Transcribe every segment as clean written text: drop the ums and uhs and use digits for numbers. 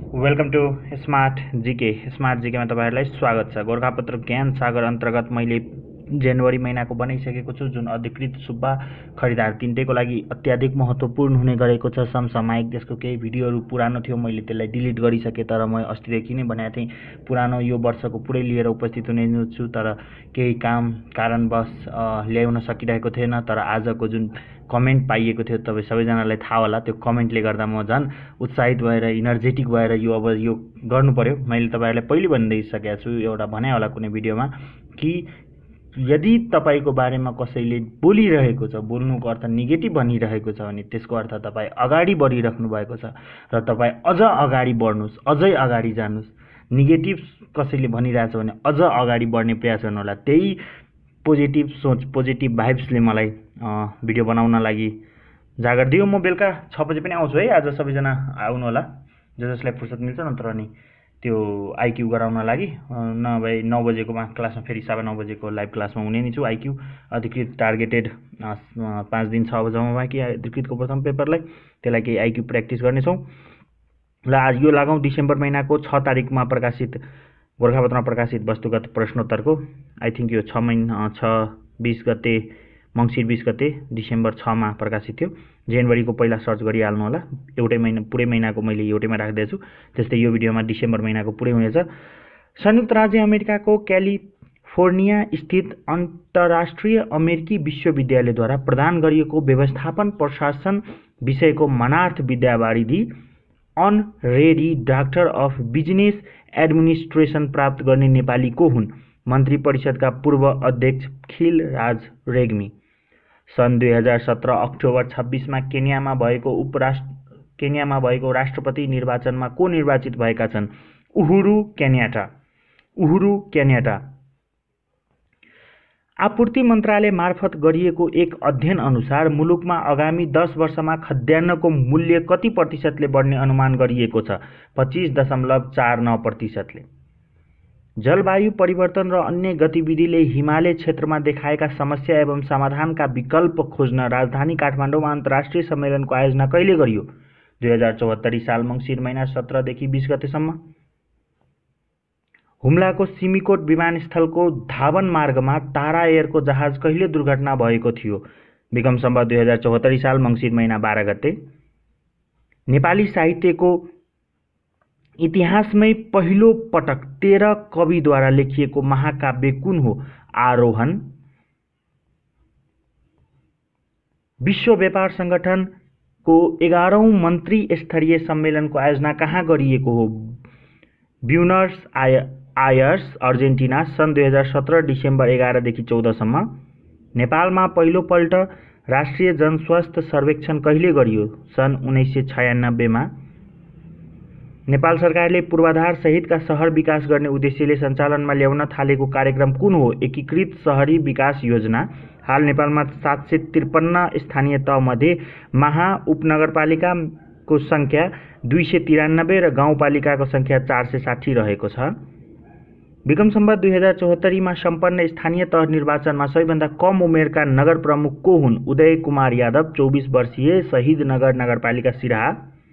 Welcome to smart GK. स्मार्ट जीकेमा तपाईँहरूलाई स्वागत छ। गोरखापत्र ज्ञान सागर अन्तर्गत मैले जनवरी महिनाको बनाइसकेको छु, जुन अधिकृत सुब्बा खरिदार तिनटैको लागि अत्याधिक महत्त्वपूर्ण हुने गरेको छ। समसामयिक त्यसको केही भिडियोहरू पुरानो थियो, मैले त्यसलाई डिलिट गरिसकेँ, तर म अस्तिदेखि नै बनाएको थिएँ। पुरानो यो वर्षको पुरै लिएर उपस्थित हुने छु, तर केही कारणवश ल्याउन सकिरहेको थिएन। तर आजको जुन कमेन्ट पाइएको थियो, तपाईँ सबैजनालाई थाहा होला, त्यो कमेन्टले गर्दा म झन् उत्साहित भएर इनर्जेटिक भएर अब यो गर्नु पर्यो। मैले तपाईँहरूलाई पहिले भनिदिइसकेको छु, एउटा भने होला कुनै भिडियोमा, कि यदि तपाईँको बारेमा कसैले बोलिरहेको छ, बोल्नुको अर्थ नेगेटिभ भनिरहेको छ भने त्यसको अर्थ तपाईँ अगाडि बढिराख्नु भएको छ र तपाईँ अझ अगाडि बढ्नुहोस्, अझै अगाडि जानुहोस्। नेगेटिभ कसैले भनिरहेछ भने अझ अगाडि बढ्ने प्रयास गर्नु होला। त्यही पोजिटिभ सोच, पोजिटिभ भाइब्सले मलाई भिडियो बनाउन लागि जागर दियो। म बेलुका 6 बजे पनि आउँछु है। आज सबैजना आउनु होला, जसलाई फुर्सद मिल्छ, नत्र नि त्यो आइक्यू गराउन लागि। नभए 9 बजेकोमा क्लासमा, फेरि 9:15 बजेको लाइभ क्लासमा हुने नै छु। आइक्यू अधिकृत टार्गेटेड 5 दिन 6 बजेसम्म बाँकी अधिकृतको प्रथम पेपरलाई, त्यसलाई केही आइक्यू प्र्याक्टिस गर्नेछौँ। ल आज यो लागौँ डिसेम्बर महिनाको 6 तारिकमा प्रकाशित, गोरखापत्रमा प्रकाशित वस्तुगत प्रश्नोत्तरको। आई थिङ्क यो 20 गते, मङ्सिर 20 गते डिसेम्बर 6मा प्रकाशित थियो। जनवरीको पहिला सर्च गरिहाल्नु होला। एउटै महिना, पुरै महिनाको मैले एउटैमा राख्दैछु। त्यस्तै यो भिडियोमा डिसेम्बर महिनाको पुरै हुनेछ। संयुक्त राज्य अमेरिकाको क्यालिफोर्निया स्थित अन्तर्राष्ट्रिय अमेरिकी विश्वविद्यालयद्वारा प्रदान गरिएको व्यवस्थापन प्रशासन विषयको मनार्थ विद्यावारिधि honorary doctor of business administration प्राप्त गर्ने नेपाली को हुन्? मन्त्री परिषदका पूर्व अध्यक्ष खिलराज रेग्मी। सन् 2017 अक्टोबर 26मा केन्यामा भएको राष्ट्रपति निर्वाचनमा को निर्वाचित भएका छन्? Uhuru Kenyatta. आपूर्ति मन्त्रालय मार्फत गरिएको एक अध्ययन अनुसार मुलुकमा आगामी 10 वर्षमा खाद्यान्नको मूल्य कति प्रतिशतले बढ्ने अनुमान गरिएको छ? 25.49%ले। जलवायु परिवर्तन र अन्य गतिविधिले हिमालय क्षेत्रमा देखाएका समस्या एवं समाधानका विकल्प खोज्न राजधानी काठमाडौँमा अन्तर्राष्ट्रिय सम्मेलनको आयोजना कहिले गरियो? 2074 साल मङ्सिर महिना 17 देखि 20 गतेसम्म। हुम्लाको सिमीकोट विमानस्थलको धावन मार्गमा तारा एयरको जहाज कहिले दुर्घटना भएको थियो? विक्रम सम्वत 2074 साल मङ्सिर महिना 12 गते। नेपाली साहित्यको इतिहासमै पहिलो पटक 13 कविद्वारा लेखिएको महाकाव्य कुन हो? आरोहण। विश्व व्यापार संगठनको 11औं मन्त्री स्तरीय सम्मेलनको आयोजना कहाँ गरिएको हो? ब्युनर्स आयर्स, अर्जेन्टिना, सन् 2017 डिसेम्बर 11 देखि 14सम्म। नेपालमा पहिलोपल्ट राष्ट्रिय जनस्वास्थ्य सर्वेक्षण कहिले गरियो? सन् 1996मा। नेपाल सरकारले पूर्वाधार सहितका शहर विकास गर्ने उद्देश्यले सञ्चालनमा ल्याउन थालेको कार्यक्रम कुन हो? एकीकृत शहरी विकास योजना। हाल नेपालमा 753 स्थानीय तहमध्ये महा उपनगरपालिकाको सङ्ख्या 293 र गाउँपालिकाको सङ्ख्या 460 रहेको छ। विक्रम सम्वत 2074मा सम्पन्न स्थानीय तह निर्वाचनमा सबैभन्दा कम उमेरका नगर प्रमुख को हुन्? उदय कुमार यादव, 24 वर्षीय, शहीद नगर नगरपालिका सिराहा।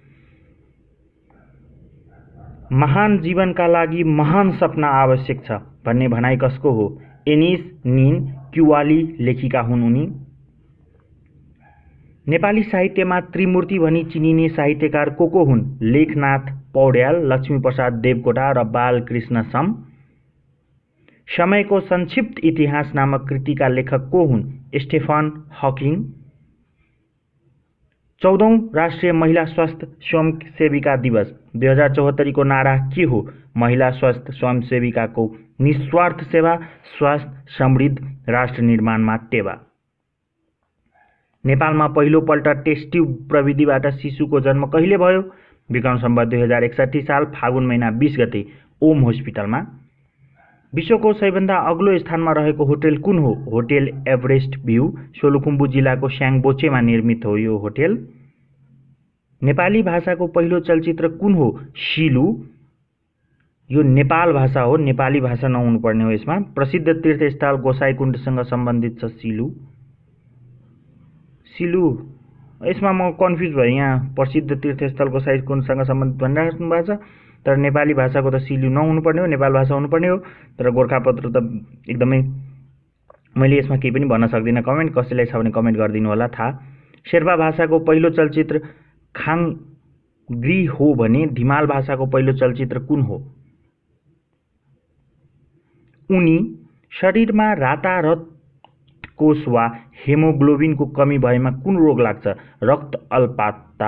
महान जीवनका लागि महान सपना आवश्यक छ भन्ने भनाइ कसको हो? एनिस निन क्युवाली लेखिका हुन् उनी। नेपाली साहित्यमा त्रिमूर्ति भनी चिनिने साहित्यकार को हुन्? लेखनाथ पौड्याल, लक्ष्मीप्रसाद देवकोटा र बालकृष्ण सम। समयको संक्षिप्त इतिहास नामक कृतिका लेखक को हुन्? स्टेफन हकिङ। 14औं राष्ट्रिय महिला स्वास्थ्य स्वयंसेविका दिवस 2074 को नारा के हो? महिला स्वास्थ्य स्वयंसेविकाको निस्वार्थ सेवा, स्वास्थ्य समृद्ध राष्ट्र निर्माणमा टेवा। नेपालमा पहिलोपल्ट टेस्ट ट्युब प्रविधिबाट शिशुको जन्म कहिले भयो? विक्रम सम्वत 2061 साल फागुन महिना 20 गते ओम हस्पिटलमा। विश्वको सबैभन्दा अग्लो स्थानमा रहेको होटेल कुन हो? होटेल एभरेस्ट भ्यू, सोलुखुम्बु जिल्लाको स्याङबोचेमा निर्मित हो यो होटेल। नेपाली भाषाको पहिलो चलचित्र कुन हो? सिलु। यो नेपाल भाषा हो, नेपाली भाषा नहुनुपर्ने हो यसमा। प्रसिद्ध तीर्थस्थल गोसाइकुण्डसँग सम्बन्धित छ सिलु। यसमा म कन्फ्युज भएँ। यहाँ प्रसिद्ध तीर्थस्थलको साइट कुनसँग सम्बन्धित भनिराख्नु भएको छ, तर नेपाली भाषाको त सिल्यु नहुनुपर्ने हो, नेपाल भाषा हुनुपर्ने हो। तर गोरखापत्र त एकदमै, मैले यसमा केही पनि भन्न सक्दिनँ। कमेन्ट कसैलाई छ भने कमेन्ट गरिदिनु होला थाहा। शेर्पा भाषाको पहिलो चलचित्र खाङग्री हो भने धिमाल भाषाको पहिलो चलचित्र कुन हो? उनी शरीरमा रातारत कोष वा हेमोग्लोबिनको कमी भएमा कुन रोग लाग्छ? रक्त अल्पता।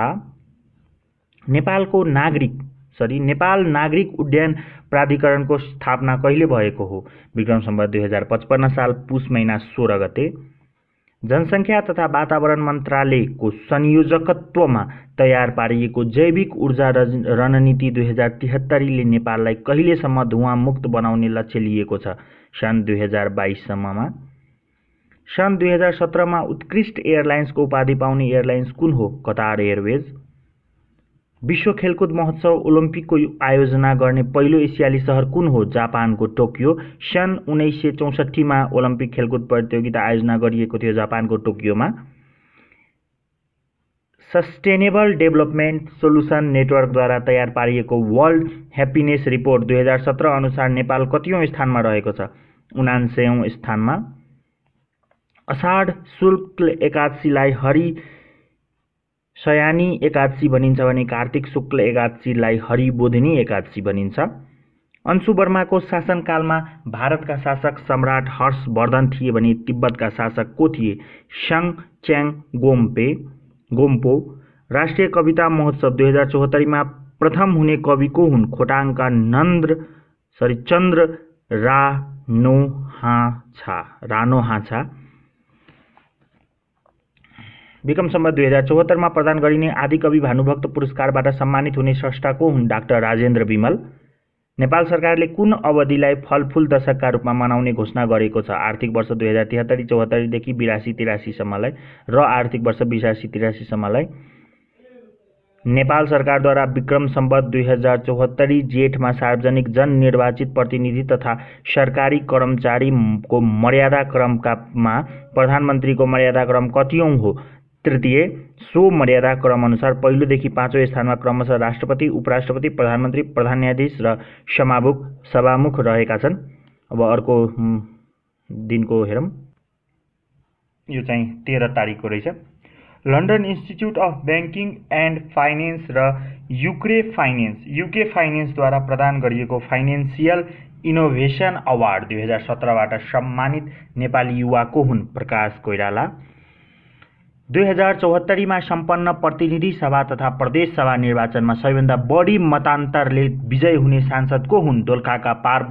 नेपाल नागरिक उड्डयन प्राधिकरणको स्थापना कहिले भएको हो? विक्रम सम्वत 2055 साल पुस महिना 16 गते। जनसङ्ख्या तथा वातावरण मन्त्रालयको संयोजकत्वमा तयार पारिएको जैविक ऊर्जा रणनीति 2073ले नेपाललाई कहिलेसम्म धुवाँ मुक्त बनाउने लक्ष्य लिएको छ? सन् 2022 सम्ममा। सन् 2017मा उत्कृष्ट एयरलाइन्सको उपाधि पाउने एयरलाइन्स कुन हो? Qatar airways. विश्व खेलकुद महोत्सव ओलम्पिकको आयोजना गर्ने पहिलो एसियाली सहर कुन हो? जापानको टोकियो। सन् 1964मा ओलम्पिक खेलकुद प्रतियोगिता आयोजना गरिएको थियो जापानको टोकियोमा। सस्टेनेबल डेभलपमेन्ट सोलुसन नेटवर्कद्वारा तयार पारिएको वर्ल्ड ह्याप्पिनेस रिपोर्ट 2017 अनुसार नेपाल कतिऔं स्थानमा रहेको छ? 79औं स्थानमा। अषाढ शुक्ल एकादशीलाई हरि शयानी एकादशी भनिन्छ भने कार्तिक शुक्ल एकादशीलाई हरिबोधिनी एकादशी भनिन्छ। अंशु वर्माको शासनकालमा भारतका शासक सम्राट हर्षवर्धन थिए भने तिब्बतका शासक को थिए? सङ च्याङ गोम्पो। राष्ट्रिय कविता महोत्सव 2074मा प्रथम हुने कवि को हुन्? खोटाङका चन्द्र रानोहाछा। विक्रम सम्वत 2074मा प्रदान गरिने आदिकवि भानुभक्त पुरस्कारबाट सम्मानित हुने स्रष्टा को हुन्? डाक्टर राजेन्द्र विमल। नेपाल सरकारले कुन अवधिलाई फलफुल दशकका रूपमा मनाउने घोषणा गरेको छ? आर्थिक वर्ष 2073-74 देखि 82-83 सम्मलाई र आर्थिक वर्ष 82-83 सम्मलाई। नेपाल सरकारद्वारा विक्रम सम्वत 2074 जेठमा सार्वजनिक जननिर्वाचित प्रतिनिधि तथा सरकारी कर्मचारीको मर्यादाक्रममा प्रधानमन्त्रीको मर्यादाक्रम कतिऔं हो? तृतीय। सो मर्यादाक्रम अनुसार पहिलोदेखि पाँचौं स्थानमा क्रमशः राष्ट्रपति, उपराष्ट्रपति, प्रधानमन्त्री, प्रधान न्यायाधीश र सभामुख रहेका छन्। अब अर्को दिनको हेरौँ। यो चाहिँ 13 तारिकको रहेछ। London institute of banking and finance र युके फाइनेन्सद्वारा प्रदान गरिएको फाइनेन्सियल इनोभेसन अवार्ड 2017बाट सम्मानित नेपाली युवा को हुन्? प्रकाश कोइराला। 2074मा सम्पन्न प्रतिनिधि सभा तथा प्रदेश सभा निर्वाचनमा सबैभन्दा बढी मतान्तरले विजय हुने सांसद को हुन्? दोलखाका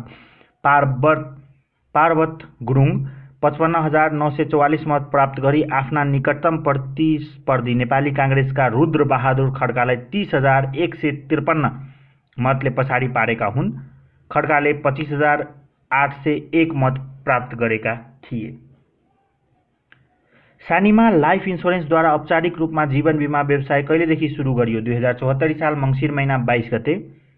पार्वत गुरुङ 55,944 मत प्राप्त गरी आफ्ना निकटतम प्रतिस्पर्धी नेपाली काङ्ग्रेसका रुद्र बहादुर खड्कालाई 30,153 मतले पछाडि पारेका हुन्। खड्काले 25,801 मत प्राप्त गरेका थिए। सानिमा लाइफ इन्स्योरेन्सद्वारा औपचारिक रूपमा जीवन बिमा व्यवसाय कहिलेदेखि सुरु गरियो? 2074 साल मङ्सिर महिना 22 गते।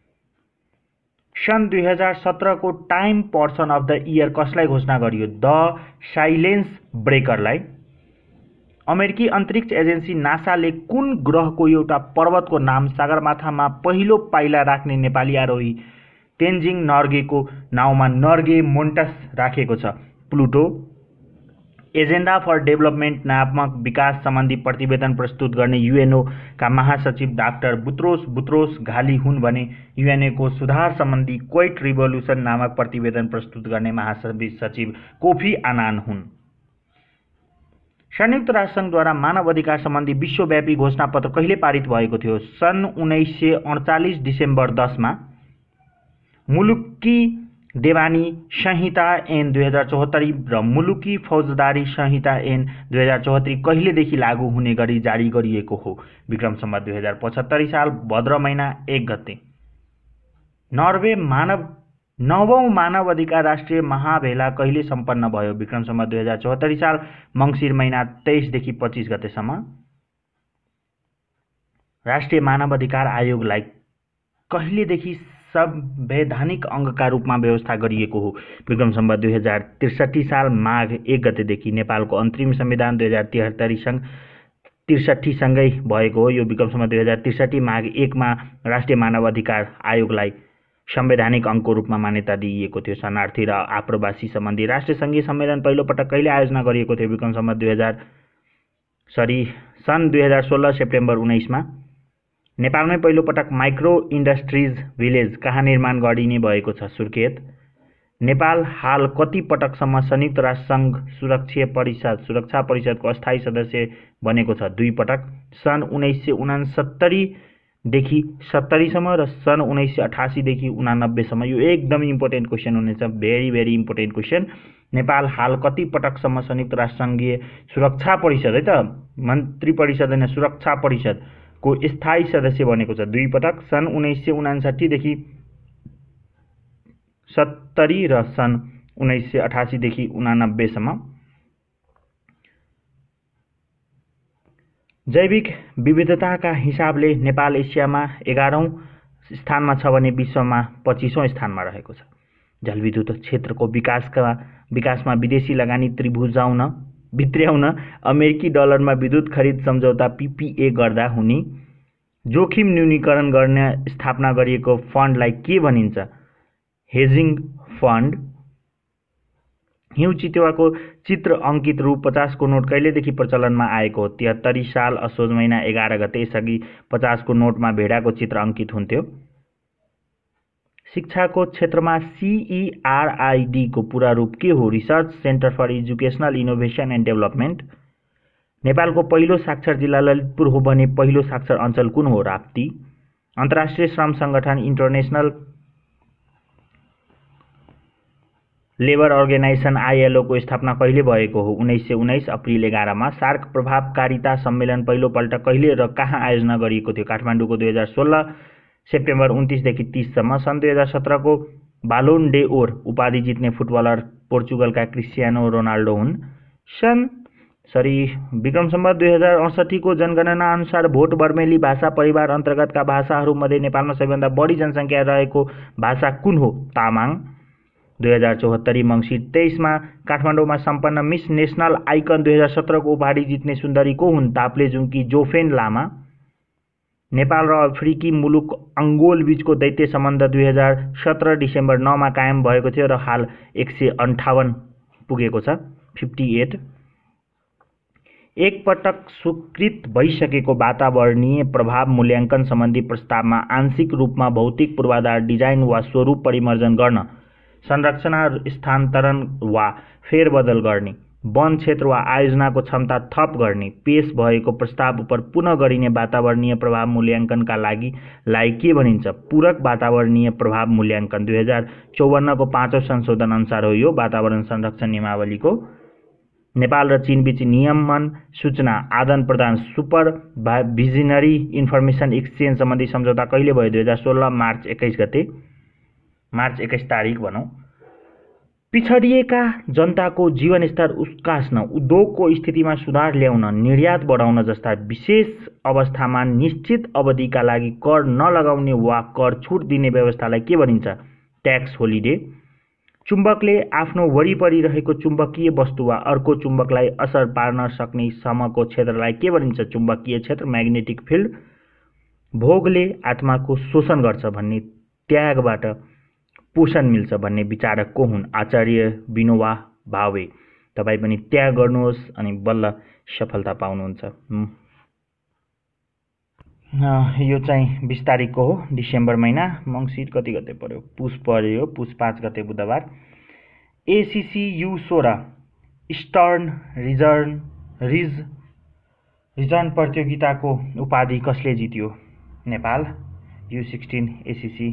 सन् 2017 को Time person of the year कसलाई घोषणा गरियो? द साइलेन्स ब्रेकरलाई। अमेरिकी अन्तरिक्ष एजेन्सी नासाले कुन ग्रहको एउटा पर्वतको नाम सगरमाथामा पहिलो पाइला राख्ने नेपाली आरोही तेन्जिङ नर्गेको नाउँमा नर्गे मोन्टस राखेको छ? प्लुटो। एजेन्डा फर डेभलपमेन्ट नामक विकास सम्बन्धी प्रतिवेदन प्रस्तुत गर्ने युएनओ का महासचिव डाक्टर बुत्रोस घाली हुन् भने युएनओ सुधार सम्बन्धी क्वेट रिभोल्युसन नामक प्रतिवेदन प्रस्तुत गर्ने महासचिव कोफी आनान हुन्। संयुक्त राष्ट्रसङ्घद्वारा मानव अधिकार सम्बन्धी विश्वव्यापी घोषणापत्र कहिले पारित भएको थियो? सन् 1948 डिसेम्बर 10मा। मुलुकी देवानी संहिता ऐन 2074 र मुलुकी फौजदारी संहिता ऐन 2074 कहिलेदेखि लागू हुने गरी जारी गरिएको हो? विक्रम सम्वत 2075 साल भद्र महिना 1 गते। नवौं मानव अधिकार राष्ट्रिय महाभेला कहिले सम्पन्न भयो? विक्रम सम्वत 2074 साल मङ्सिर महिना 23 देखि 25 गतेसम्म। राष्ट्रिय मानव अधिकार आयोगलाई कहिलेदेखि संवैधानिक अङ्गका रूपमा व्यवस्था गरिएको हो? विक्रम सम्वत 2063 साल माघ 1 गतेदेखि। नेपालको अन्तरिम संविधान 2073 63 सँगै भएको हो। यो विक्रम सम्वत 2063 माघ 1 मा राष्ट्रिय मानव अधिकार आयोगलाई संवैधानिक अङ्कको रूपमा मान्यता दिइएको थियो। शरणार्थी र आप्रवासी सम्बन्धी राष्ट्रिय सङ्घीय सम्मेलन पहिलोपटक कहिले आयोजना गरिएको थियो? विक्रम सम्वत सन् 2016 सेप्टेम्बर 19 मा। नेपालमै पहिलोपटक माइक्रो इन्डस्ट्रिज भिलेज कहाँ निर्माण गरिने भएको छ? सुर्खेत। नेपाल हाल कति पटकसम्म संयुक्त राष्ट्रसङ्घ सुरक्षा परिषदको अस्थायी सदस्य बनेको छ? 2 पटक। सन् 1969 देखि 70 सम्म र सन् 1988 देखि 89 सम्म। यो एकदम इम्पोर्टेन्ट क्वेसन हुनेछ, very very important question. Nepal हाल कति पटकसम्म संयुक्त राष्ट्रसङ्घीय सुरक्षा परिषद, है त, मन्त्री परिषद होइन, सुरक्षा परिषदको स्थायी सदस्य बनेको छ? 2 पटक। सन् 1959 देखि 70 र सन् 1988 देखि 89 सम्म। जैविक विविधताका हिसाबले नेपाल एसियामा 11औं स्थानमा छ भने विश्वमा 25औं स्थानमा रहेको छ। जलविद्युत क्षेत्रको विकासमा विदेशी लगानी भित्र्याउन अमेरिकी डलरमा विद्युत खरिद सम्झौता PPA गर्दा हुने जोखिम न्यूनीकरण गर्न स्थापना गरिएको फन्डलाई के भनिन्छ? Hedging fund. हिउँ चितुवाको चित्र अङ्कित रु 50 को नोट कहिलेदेखि प्रचलनमा आएको हो? 73 साल असोज महिना 11 गते। यसअघि 50 को नोटमा भेडाको चित्र अङ्कित हुन्थ्यो। शिक्षाको क्षेत्रमा CERID को पूरा रूप के हो? Research centre for educational innovation and development. नेपालको पहिलो साक्षर जिल्ला ललितपुर हो भने पहिलो साक्षर अञ्चल कुन हो? राप्ती। अन्तर्राष्ट्रिय श्रम सङ्गठन इन्टरनेसनल लेबर अर्गनाइजेसन ILO को स्थापना कहिले भएको हो? 1919 अप्रिल 11 मा। सार्क प्रभावकारिता सम्मेलन पहिलोपल्ट कहिले र कहाँ आयोजना गरिएको थियो? काठमाडौँको 2016 सेप्टेम्बर 29 देखि 30 सम्म। सन् 2017 को बालोन डे ओर उपाधि जित्ने फुटबलर पोर्चुगलका क्रिस्टियानो रोनाल्डो हुन्। विक्रम सम्वत 2068 को जनगणना अनुसार भोट बर्मेली भाषा परिवार अन्तर्गतका भाषाहरूमध्ये नेपालमा सबैभन्दा बढी जनसङ्ख्या रहेको भाषा कुन हो? तामाङ। 2074 मङ्सिर 23 मा काठमाडौँमा सम्पन्न मिस नेसनल आइकन 2017 को उपाधि जित्ने सुन्दरी को हुन्? ताप्लेजुङकी जोफेन लामा। नेपाल र अफ्रिकी मुलुक अङ्गोल बीचको दैत्य सम्बन्ध 2017 डिसेम्बर 9 मा कायम भएको थियो र हाल 158 पुगेको छ, 58। एकपटक स्वीकृत भइसकेको वातावरणीय प्रभाव मूल्याङ्कन सम्बन्धी प्रस्तावमा आंशिक रूपमा भौतिक पूर्वाधार डिजाइन वा स्वरूप परिमार्जन गर्न, संरचना स्थानान्तरण वा फेरबदल गर्ने, वन क्षेत्र वा आयोजनाको क्षमता थप गर्ने, पेश भएको प्रस्ताव उप पुनः गरिने वातावरणीय प्रभाव मूल्याङ्कनका लागि के भनिन्छ? पूरक वातावरणीय प्रभाव मूल्याङ्कन। 2054 को 5औं संशोधन अनुसार हो यो वातावरण संरक्षण नियमावलीको। नेपाल र चीन बीच नियमन सूचना आदान प्रदान सुपरभिजनरी इन्फर्मेसन एक्सचेन्ज सम्बन्धी सम्झौता कहिले भयो? 2016 मार्च 21 तारिक भनौँ। पिछडिएका जनताको जीवनस्तर उकास्न, उद्योगको स्थितिमा सुधार ल्याउन, निर्यात बढाउन जस्ता विशेष अवस्थामा निश्चित अवधिका लागि कर नलगाउने वा कर छुट दिने व्यवस्थालाई के भनिन्छ? Tax holiday. चुम्बकले आफ्नो वरिपरि रहेको चुम्बकीय वस्तु वा अर्को चुम्बकलाई असर पार्न सक्ने समको क्षेत्रलाई के भनिन्छ? चुम्बकीय क्षेत्र, म्याग्नेटिक फिल्ड। भोगले आत्माको शोषण गर्छ भन्ने त्यागबाट पोषण मिल्छ भन्ने विचारक को हुन्? आचार्य विनोबा भावे। तपाईँ पनि त्याग गर्नुहोस् अनि बल्ल सफलता पाउनुहुन्छ। यो चाहिँ 20 तारिकको हो, डिसेम्बर महिना। मङ्सिर कति गते पर्यो? पुस पर्यो, पुस 5 गते बुधबार। ACC U16 इस्टर्न रिजन प्रतियोगिताको उपाधि कसले जित्यो? नेपाल। U16 ACC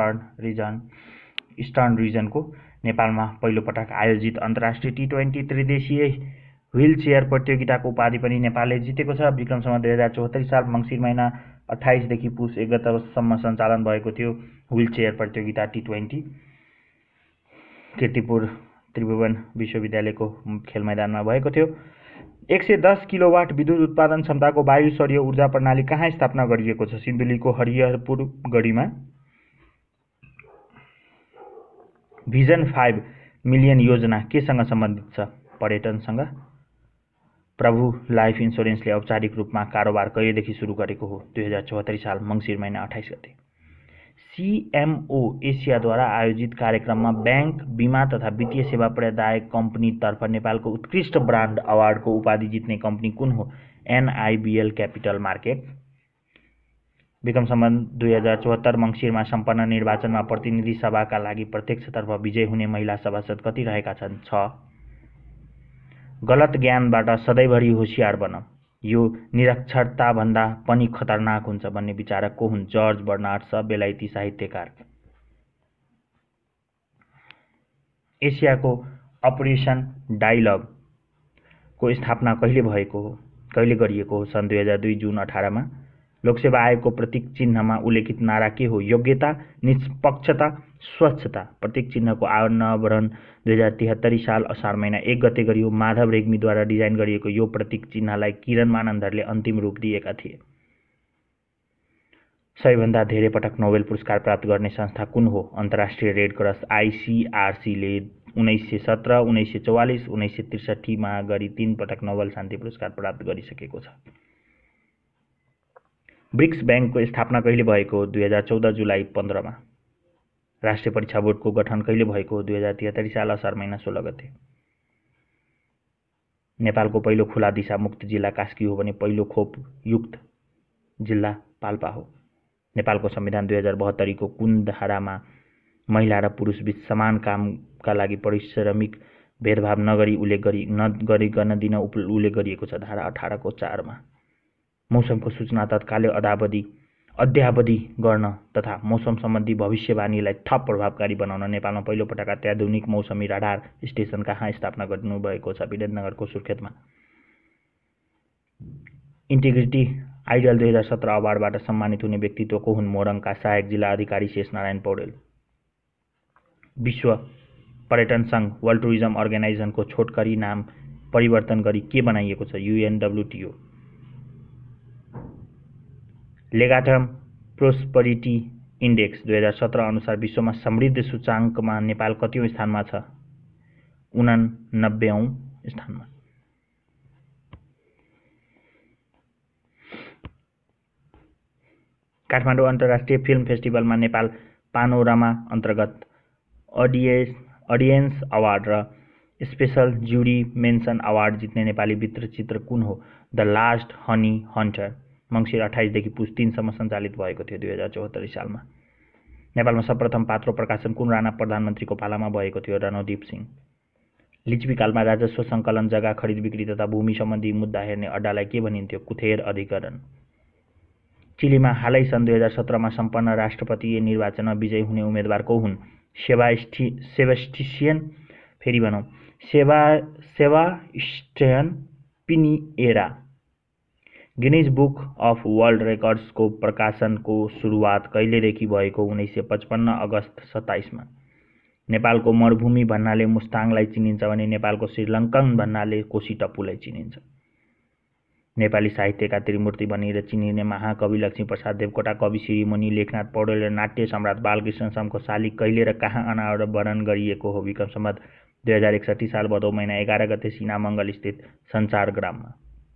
इस्टर्न रिजनको नेपालमा पहिलोपटक आयोजित अन्तर्राष्ट्रिय T20 त्रिदेशीय व्हील चेयर प्रतियोगिताको उपाधि पनि नेपालले जितेको छ। विक्रम सम्वत 2074 साल मङ्सिर महिना 28 देखि पुस 1 गतेसम्म सञ्चालन भएको थियो व्हील चेयर प्रतियोगिता T20। कीर्तिपुर त्रिभुवन विश्वविद्यालयको खेल मैदानमा भएको थियो। 110 किलोवाट विद्युत उत्पादन क्षमताको वायु सौर्य ऊर्जा प्रणाली कहाँ स्थापना गरिएको छ? सिन्धुलीको हरिहरपुर गढीमा। भिजन 5 मिलियन योजना केसँग सम्बन्धित छ? पर्यटनसँग। प्रभु लाइफ इन्स्योरेन्सले औपचारिक रूपमा कारोबार कहिलेदेखि सुरु गरेको हो? 2074 साल मङ्सिर महिना 28 गते। CMO एसियाद्वारा आयोजित कार्यक्रममा ब्याङ्क, बीमा तथा वित्तीय सेवा प्रदायक कम्पनीतर्फ नेपालको उत्कृष्ट ब्रान्ड अवार्डको उपाधि जित्ने कम्पनी कुन हो? NIBL capital market. Vikram Samvat 2074 मङ्सिरमा सम्पन्न निर्वाचनमा प्रतिनिधि सभाका लागि प्रत्यक्षतर्फ विजय हुने महिला सभासद कति रहेका छन्? 6। गलत ज्ञानबाट सधैँभरि होशियार बन, यो निरक्षरताभन्दा पनि खतरनाक हुन्छ भन्ने विचारक को हुन्? जर्ज बर्नार्ड श, बेलायती साहित्यकार। एसियाको अपरेसन डायलग को स्थापना कहिले गरिएको हो? सन् 2002 जुन 18 मा। लोकसेवा आयोगको प्रतीक चिन्हमा उल्लेखित नारा के हो? योग्यता, निष्पक्षता, स्वच्छता। प्रतीक चिन्हको अनावरण 2073 साल असार महिना 1 गते गरियो। माधव रेग्मीद्वारा डिजाइन गरिएको यो प्रतीक चिन्हलाई किरण मानन्धरले अन्तिम रूप दिएका थिए। 100 भन्दा धेरै पटक नोबेल पुरस्कार प्राप्त गर्ने संस्था कुन हो? अन्तर्राष्ट्रिय रेड क्रस। ICRC ले 1917, 1944, 1963 मा गरी 3 पटक नोबेल शान्ति पुरस्कार प्राप्त गरिसकेको छ। ब्रिक्स ब्याङ्कको स्थापना कहिले भएको हो? 2014 जुलाई 15 मा। राष्ट्रिय परीक्षा बोर्डको गठन कहिले भएको हो? 2073 साल असार महिना 16 गते। नेपालको पहिलो खुला दिशा मुक्त जिल्ला कास्की हो भने पहिलो खोप युक्त जिल्ला पाल्पा हो। नेपालको संविधान 2072 को कुन धारामा महिला र पुरुषबीच समान कामका लागि पारिश्रमिक भेदभाव नगरिकन दिन उल्लेख गरिएको छ? धारा 18 को 4 मा। मौसमको सूचना तत्कालै अद्यावधि गर्न तथा मौसम सम्बन्धी भविष्यवाणीलाई थप प्रभावकारी बनाउन नेपालमा पहिलो पटक अत्याधुनिक मौसमी रडार स्टेसन कहाँ स्थापना गर्नुभएको छ? विराटनगरको सुर्खेतमा। इन्टिग्रिटी आइडल 2017 अवार्डबाट सम्मानित हुने व्यक्तित्व को हुन्? मोरङका सहायक जिल्ला अधिकारी शेषनारायण पौडेल। विश्व पर्यटन सङ्घ वर्ल्ड टुरिज्म अर्गनाइजेसनको छोटकरी नाम परिवर्तन गरी के बनाइएको छ? UNWTO। लेगाटर्म प्रोस्परिटी इन्डेक्स 2017 अनुसार विश्वमा समृद्ध सूचाङ्कमा नेपाल कतिौं स्थानमा छ? 89औं स्थानमा। काठमाडौँ अन्तर्राष्ट्रिय फिल्म फेस्टिभलमा नेपाल पानोरमा अन्तर्गत अडियन्स अवार्ड र स्पेशल ज्युरी मेन्सन अवार्ड जित्ने नेपाली वृत्तचित्र कुन हो? The last honey hunter. Mangsir 28 देखि पुस 3 सम्म सञ्चालित भएको थियो 2074 सालमा। नेपालमा सर्वप्रथम पात्रो प्रकाशन कुन राणा प्रधानमन्त्रीको पालामा भएको थियो? रणदीप सिंह। लिच्छवीकालमा राजस्व सङ्कलन, जग्गा खरिद बिक्री तथा भूमि सम्बन्धी मुद्दा हेर्ने अड्डालाई के भनिन्थ्यो? कुथेर अधिकरण। चिलीमा हालै सन् 2017 मा सम्पन्न राष्ट्रपतीय निर्वाचनमा विजयी हुने उम्मेदवार को हुन्? Sebastian Pinera. Guinness book of world रेकर्ड्सको प्रकाशनको सुरुवात कहिलेदेखि भएको? 1955 अगस्त 27 मा। नेपालको मरुभूमि भन्नाले मुस्ताङलाई चिनिन्छ भने नेपालको श्रीलङ्कन भन्नाले कोशी टप्पुलाई चिनिन्छ। नेपाली साहित्यका त्रिमूर्ति भनेर चिनिने महाकवि लक्ष्मीप्रसाद देवकोटा, कवि शिरोमणि लेखनाथ पौडेल र नाट्य सम्राट बालकृष्ण समको शालिग कहिले र कहाँ अनावरण गरिएको हो? विक्रम सम्वत 2061 साल भदौ महिना 11 गते सिनामङ्गल स्थित सञ्चार ग्राममा।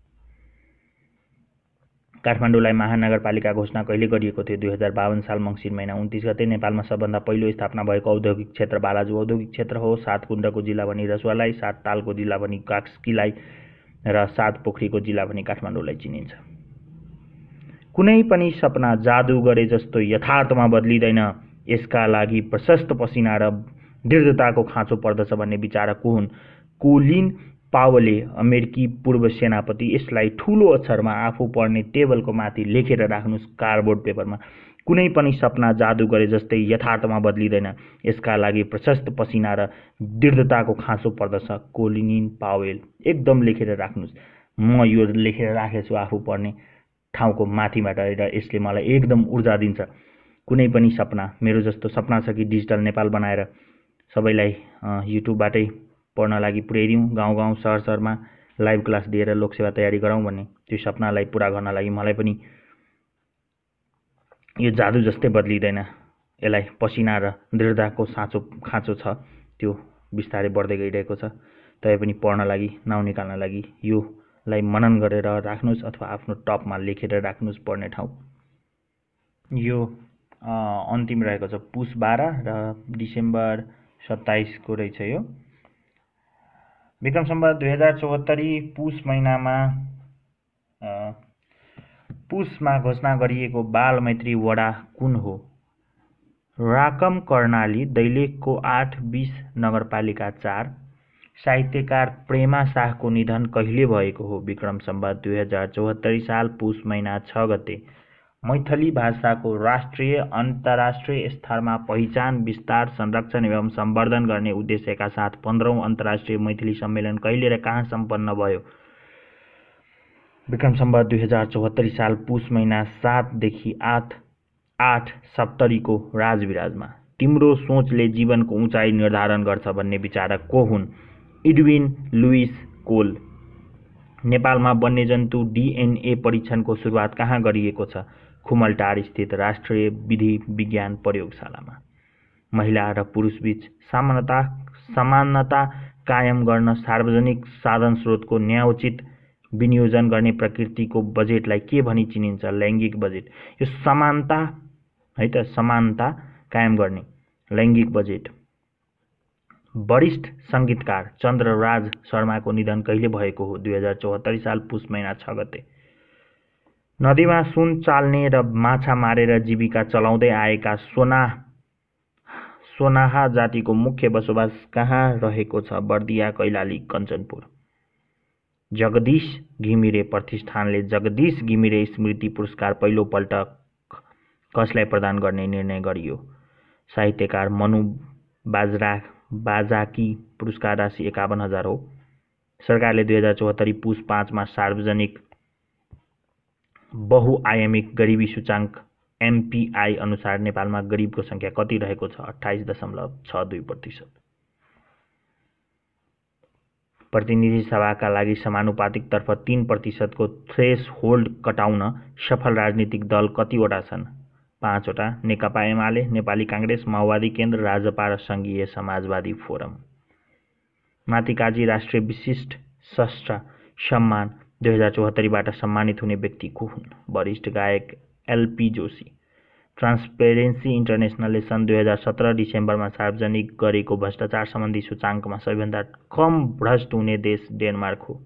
काठमाडौँलाई महानगरपालिका घोषणा कहिले गरिएको थियो? 2052 साल मङ्सिर महिना 29 गते। नेपालमा सबभन्दा पहिलो स्थापना भएको औद्योगिक क्षेत्र बालाजु औद्योगिक क्षेत्र हो। 7 कुण्डको जिल्ला भनी रसुवालाई, 7 तालको जिल्ला भनी कास्कीलाई र 7 पोखरीको जिल्ला भनी काठमाडौँलाई चिनिन्छ। कुनै पनि सपना जादु गरे जस्तो यथार्थमा बदलिँदैन, यसका लागि प्रशस्त पसिना र दृढताको खाँचो पर्दछ भन्ने विचारक को हुन्? कोलिन पावले, अमेरिकी पूर्व सेनापति। यसलाई ठूलो अक्षरमा आफू पढ्ने टेबलको माथि लेखेर राख्नुस् कार्डबोर्ड पेपरमा। कुनै पनि सपना जादु गरे जस्तै यथार्थमा बदलिँदैन, यसका लागि प्रशस्त पसिना र दृढताको खाँचो पर्दछ। Colin Powell. एकदम लेखेर राख्नुस्। म यो लेखेर राखेछु आफू पढ्ने ठाउँको माथिबाट र यसले मलाई एकदम ऊर्जा दिन्छ। कुनै पनि सपना, मेरो जस्तो सपना छ कि डिजिटल नेपाल बनाएर सबैलाई युट्युबबाटै पढ्न लागि पुर्याइदिउँ, गाउँ सहरमा लाइभ क्लास दिएर लोकसेवा तयारी गराउँ भन्ने त्यो सपनालाई पुरा गर्न लागि मलाई पनि यो जादु जस्तै बदलिँदैन, यसलाई पसिना र दृढताको खाँचो छ, त्यो बिस्तारै बढ्दै गइरहेको छ। तै पनि पढ्न लागि, नाउँ निकाल्न लागि यो लाई मनन गरेर राख्नुहोस् अथवा आफ्नो टपमा लेखेर राख्नुहोस् पढ्ने ठाउँ। यो अन्तिम रहेको छ पुस 12 र डिसेम्बर 27 को रहेछ। यो विक्रम सम्वत 2074 पुसमा घोषणा गरिएको बाल मैत्री वडा कुन हो? राकम कर्णाली, दैलेखको 8-20 नगरपालिका 4। साहित्यकार प्रेमा शाहको निधन कहिले भएको हो? विक्रम सम्वत 2074 साल पुस महिना 6 गते। मैथिली भाषाको राष्ट्रिय अन्तर्राष्ट्रिय स्तरमा पहिचान, विस्तार, संरक्षण एवं सम्वर्धन गर्ने उद्देश्यका साथ 15औं अन्तर्राष्ट्रिय मैथिली सम्मेलन कहिले र कहाँ सम्पन्न भयो? विक्रम सम्वत 2074 साल पुस महिना 7 देखि 8 सप्तरीको राजविराजमा। तिम्रो सोचले जीवनको उचाइ निर्धारण गर्छ भन्ने विचारक को हुन्? Edwin Louis Cole. नेपालमा वन्यजन्तु DNA परीक्षणको सुरुवात कहाँ गरिएको छ? खुमलटार स्थित राष्ट्रिय विधि विज्ञान प्रयोगशालामा। महिला र पुरुषबीच समानता कायम गर्न सार्वजनिक साधन स्रोतको न्यायोचित विनियोजन गर्ने प्रकृतिको बजेटलाई के भनी चिनिन्छ? लैङ्गिक बजेट। यो समानता है त, समानता कायम गर्ने लैङ्गिक बजेट। वरिष्ठ संगीतकार चन्द्रराज शर्माको निधन कहिले भएको हो? 2074 साल पुस महिना 6 गते। नदीमा सुन चाल्ने र माछा मारेर जीविका चलाउँदै आएका सोनाहा जातिको मुख्य बसोबास कहाँ रहेको छ? बर्दिया, कैलाली, कञ्चनपुर। जगदीश घिमिरे प्रतिष्ठानले जगदीश घिमिरे स्मृति पुरस्कार पहिलोपल्ट कसलाई प्रदान गर्ने निर्णय गरियो? साहित्यकार मनु बाजाकी। पुरस्कार राशि 51,000 हो। सरकारले 2074 पुस 5 मा सार्वजनिक बहुआयामिक गरिबी सूचाङ्क MPI अनुसार नेपालमा गरिबको संख्या कति रहेको छ? 28.62%। प्रतिनिधि सभाका लागि समानुपातिकतर्फ 3% को थ्रेस होल्ड कटाउन सफल राजनीतिक दल कतिवटा छन्? 5 वटा। नेकपा एमाले, नेपाली काङ्ग्रेस, माओवादी केन्द्र, राजपा र सङ्घीय समाजवादी फोरम। माथिकाजी राष्ट्रिय विशिष्ट सशस्त्र सम्मान 2074 बाट सम्मानित हुने व्यक्ति को हुन्? वरिष्ठ गायक LP जोशी। ट्रान्सपेरेन्सी इन्टरनेसनलले सन् 2017 डिसेम्बरमा सार्वजनिक गरेको भ्रष्टाचार सम्बन्धी सूचाङ्कमा सबैभन्दा कम भ्रष्ट हुने देश डेनमार्क हो।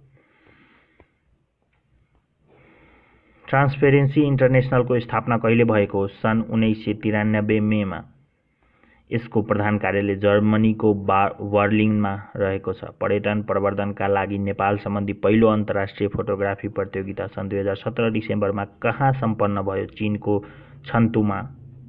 ट्रान्सपेरेन्सी इन्टरनेसनलको स्थापना कहिले भएको हो? सन् 1993 मेमा। यसको प्रधान कार्यालय जर्मनीको बर्लिनमा रहेको छ। पर्यटन प्रवर्धनका लागि नेपाल सम्बन्धी पहिलो अन्तर्राष्ट्रिय फोटोग्राफी प्रतियोगिता सन् 2017 डिसेम्बरमा कहाँ सम्पन्न भयो? चीनको छन्तुमा।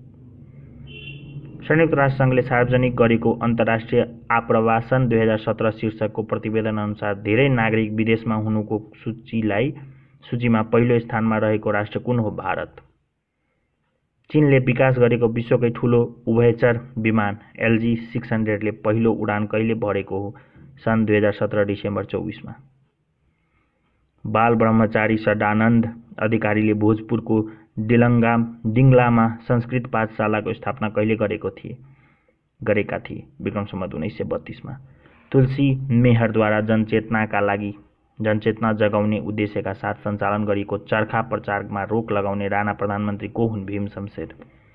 संयुक्त राष्ट्र सङ्घले सार्वजनिक गरेको अन्तर्राष्ट्रिय आप्रवासन 2017 शीर्षकको प्रतिवेदन अनुसार धेरै नागरिक विदेशमा हुनुको सूचीमा पहिलो स्थानमा रहेको राष्ट्र कुन हो? भारत। चीनले विकास गरेको विश्वकै ठूलो उभयचर विमान LG 600 ले पहिलो उडान कहिले भरेको हो? सन् 2017 डिसेम्बर 24 मा। बाल ब्रह्मचारी सदानन्द अधिकारीले भोजपुरको डिङ्लामा संस्कृत पाठशालाको स्थापना कहिले गरेका थिए? विक्रम सम्वत 1932 मा। तुलसी मेहरद्वारा जनचेतना जगाउने उद्देश्यका साथ सञ्चालन गरिएको चरखा प्रचारमा रोक लगाउने राणा प्रधानमन्त्री को हुन्? भीम शमशेर।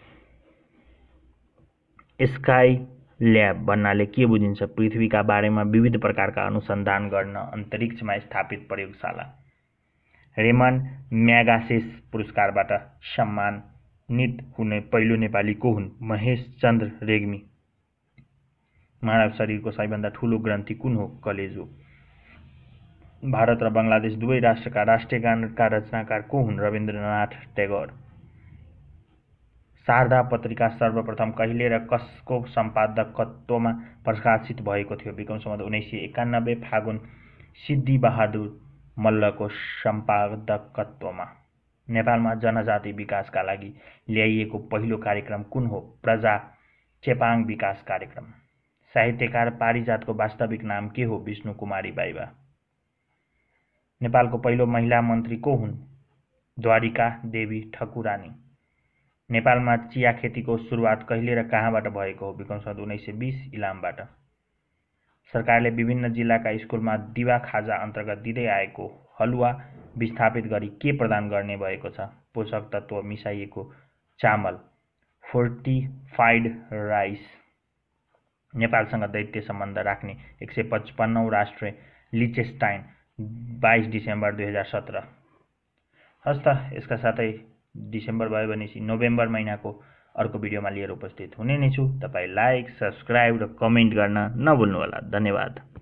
स्काई ल्याब भन्नाले के बुझिन्छ? पृथ्वीका बारेमा विविध प्रकारका अनुसन्धान गर्न अन्तरिक्षमा स्थापित प्रयोगशाला। रेमन म्यागासेस पुरस्कारबाट सम्मानित हुने पहिलो नेपाली को हुन्? महेशचन्द्र रेग्मी। मानव शरीरको सबैभन्दा ठूलो ग्रन्थि कुन हो? कलेजो। भारत र बङ्गलादेश दुवै राष्ट्रका राष्ट्रिय गानका रचनाकार को हुन्? रविन्द्रनाथ टैगोर। शारदा पत्रिका सर्वप्रथम कहिले र कसको सम्पादकत्वमा प्रकाशित भएको थियो? विक्रम सम्वत 1991 फागुन सिद्धिबहादुर मल्लको सम्पादकत्वमा। नेपालमा जनजाति विकासका लागि ल्याइएको पहिलो कार्यक्रम कुन हो? प्रजा चेपाङ विकास कार्यक्रम। साहित्यकार पारिजातको वास्तविक नाम के हो? विष्णु कुमारी बाइबा। नेपालको पहिलो महिला मन्त्री को हुन्? द्वारिका देवी ठकुरानी। नेपालमा चिया खेतीको सुरुवात कहिले र कहाँबाट भएको हो? विक्रम सम्वत 1920 इलामबाट। सरकारले विभिन्न जिल्लाका स्कुलमा दिवा खाजा अन्तर्गत दिँदै आएको हलुवा विस्थापित गरी के प्रदान गर्ने भएको छ? पोषक तत्त्व मिसाइएको चामल, फोर्टिफाइड राइस। नेपालसँग दैत्य सम्बन्ध राख्ने 155औं राष्ट्र लिचेनस्टाइन 22 डिसेम्बर 2017। हस् त, यसका साथै डिसेम्बर भयो भनेपछि नोभेम्बर महिनाको अर्को भिडियोमा लिएर उपस्थित हुने नै छु। तपाईँ लाइक, सब्सक्राइब र कमेन्ट गर्न नभुल्नुहोला। धन्यवाद।